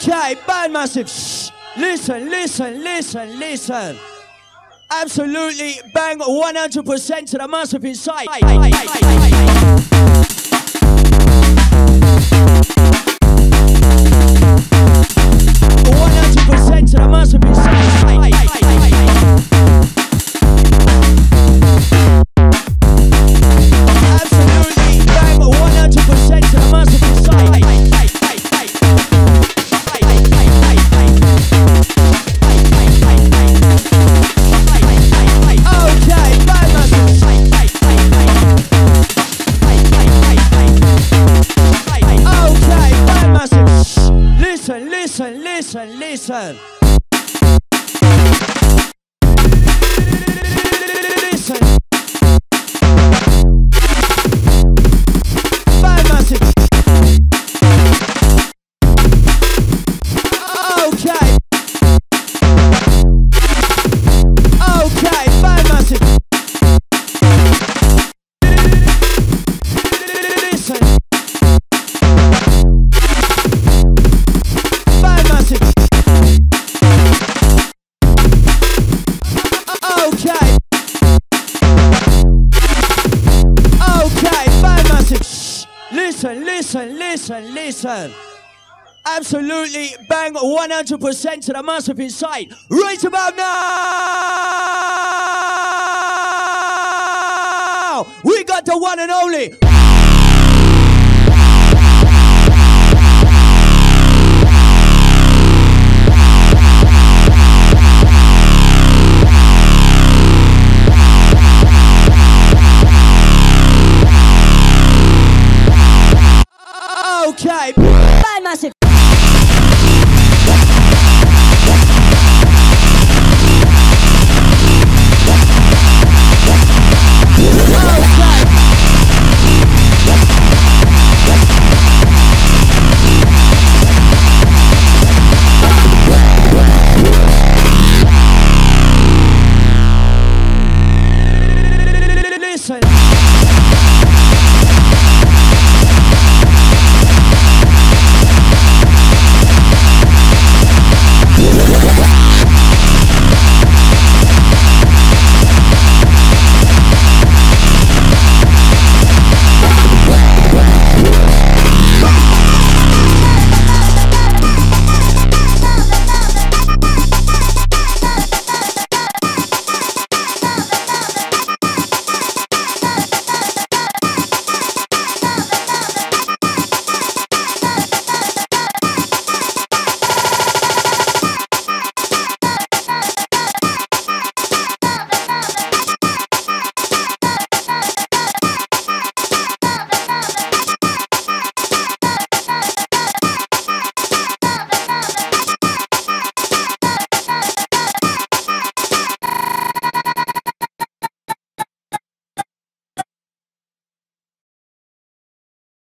Okay, band massive. Shh. Listen, listen, listen, listen. Absolutely bang 100% to the massive inside. 100% to the massive inside. Absolutely bang 100% to the massive inside. Listen, listen, listen. Listen. Bad massive. Okay. Okay, bad massive. Listen. Listen, listen, listen, listen. Absolutely bang 100% to the massive inside. Right about now, we got the one and only. Okay. Bad massive. Listen.